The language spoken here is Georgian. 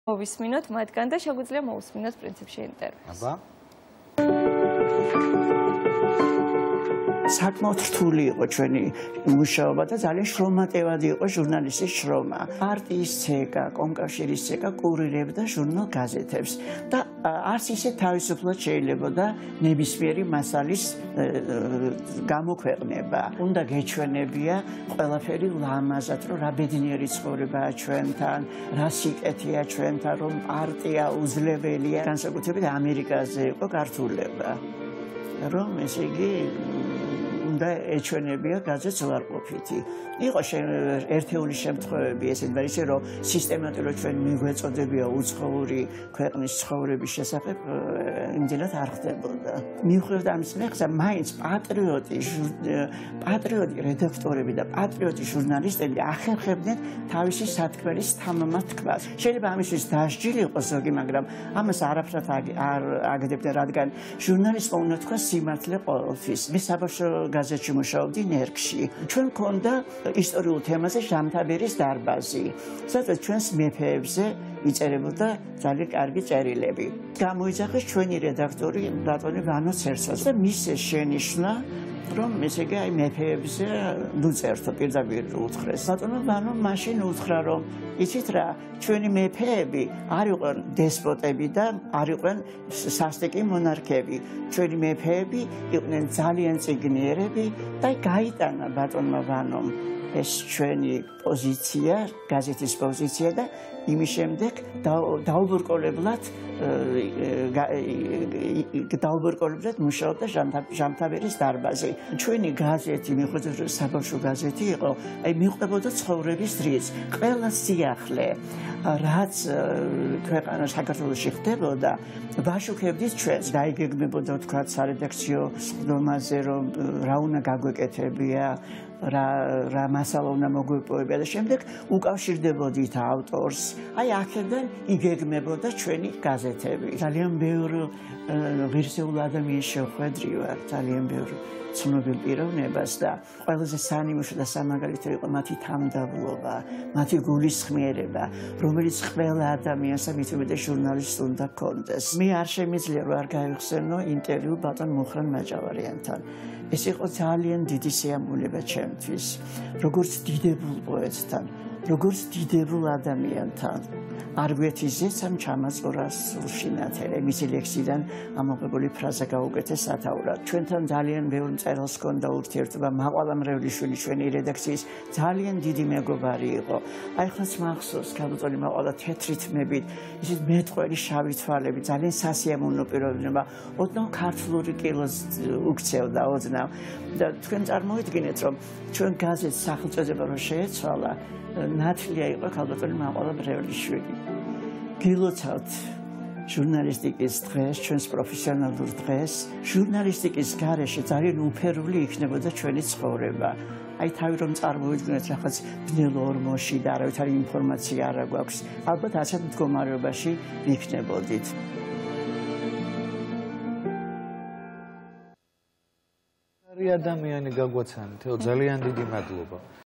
მოვისმინოთ მათგან და შეგვიძლია მოусმინოთ პრინციპში ინტერვიუს. აბა. საკმაოდ რთული იყო ჩვენი მუშაობა და ძალიან შრომატევადი იყო ჟურნალისტის შრომა. პარტიის ცეკა, კომკავშირის ცეკა კურირებდა ჟურნალ გაზეთებს და არც ისე თავისუფლად შეიძლებოდა ნებისმიერი მასალის გამოქვეყნება. უნდა გეჩვენებია ყველაფერი ლამაზად, რომ რა ბედნიერი ცხოვრებაა ჩვენთან, რა სიკეთეა ჩვენთან, რომ პარტია უძლებელია. განსაკუთრებით ამერიკაზე იყო გართულება. რომ ესე იგი უნდა ეჩვენებია გაზეთს უარყოფითი. იყო ერთეული შემთხვევები ესეთ და ისე რომ სისტემატურად ჩვენ მიგვეწოდებია უცხოური ქვეყნის ცხოვრების შესახებ იმდენად არ ხდებოდა. მიუხედავად ამისა, ხა მაინც პატრიოტი რედაქტორები და პატრიოტი ჟურნალისტები ახერხებდნენ თავისი სათქმელის თამამად თქმას. შეიძლება ამისთვის დასჯილი იყოს ზოგი, მაგრამ ამას არაფრად არ აგდებდნენ, რადგან ჟურნალისტმა უნდა თქვა სიმართლე ყოველთვის. მე საბავშვო გაზეთში მუშაობდი ნერგში. ჩვენ გქონდა ისტორიულ თემაზე ჟამთაბერის დარბაზი, სადაც ჩვენს მეფეებზე იწერებოდა ძალიან კარგი წერილები. გამოიძახეს ჩვენი რედაქტორი ბატონი ვანო ცერცას და მის შენიშვნა რომ ესე იგი აი მეფეებზე ნუწერთო პირდაპირ უთხრეს. ბატონო ვანო მაშინ უთხრა რომ იცით რა ჩვენი მეფეები არ იყვნენ დესპოტები და არ იყვნენ სასტიკი მონარქები. ჩვენი მეფეები იყვნენ ძალიან წიგნიერები და გაიტანა ბატონმა ვანომ ეს ჩვენი პოზიცია, გაზეთის პოზიცია და იმის შემდეგ დაუბურკოლებულად მუშაობდა ჟამთაბერის დარბაზი. ჩვენი გაზეთი, მიუხედავად რომ საბავშვო გაზეთი იყო, აი მიყვებოდა ცხოვრების დრის. ყველა სიახლე, რაც ქვეყანაში საქართველოში ხდებოდა, ვაშუქებდით ჩვენს. დაიგეგმებოდა თქვა სარედაქციო სხდომაზე, რომ რა უნდა გაგვეკეთებია, რა მასალა უნდა მოგვეპოვებია და შემდეგ უკავშირდებოდით ავტორს. აი აქედან იგეგმებოდა ჩვენი გაზეთები. ძალიან ბევრი ღირსეული ადამიანის შევხვედრივარ, ძალიან ბევრი ცნობილ პიროვნებას და ყველაზე სანიმუშო და სამაგალითო იყო მათი თამდავლობა, მათი გულისხმიერება, რომელიც ყველა ადამიანს და მით უმეტეს ჟურნალისტს უნდა ჰქონდეს. მე არ შემიძლია რომ არ გავიხსენო ინტერვიუ ბატონ მუხრან მაჭავარიანთან. ეს იყო ძალიან დიდი სიამოვნება ჩემთვის, როგორც დიდებულ პოეტთან, როგორც დიდებულ ადამიანთან. არ გვეთიზეს ამ ჩამაწორა სულშინათელე, მისი ლექსიდან ამოღებული ფრაზა გაუკეთეს სათაურად. ჩვენთან ძალიან ბევრი მწერალს ჰქონდა ურთიერთობა, მაყვალა მრევლიშვილი ჩვენი რედაქციის ძალიან დიდი მეგობარი იყო. აი ხლაც მახსოვს, ქალბატონი მაყვალა თეთრი თმებით, ისეთ მეტყველი შავი თვალები, ძალიან სასიამოვნო პიროვნება, ოდნავ ქართლური კილოს უქცევდა ოდნავ. და თქვენ წარმოიდგინეთ, რომ ჩვენ გაზეთს სახელწოდება რომ შეეცვალა, ნათლია იყო ქალბატონი მაყვალა მრევლიშვილი. გილოცავთ ჟურნალისტიკის დღეს, ჩვენს პროფესიონალურ დღეს, ჟურნალისტიკის გარეშე ძალიან უფერული იქნებოდა ჩვენი ცხოვრება. აი თავი რომ წარმოვიდგინოთ რაღაც ბნელ ორმოში და არავითარი ინფორმაცია არ გვაქვს, ალბათ ასეთ მდგომარეობაში ვიქნებოდით. ადამიანი გაგვაცანით, ძალიან დიდი მადლობა.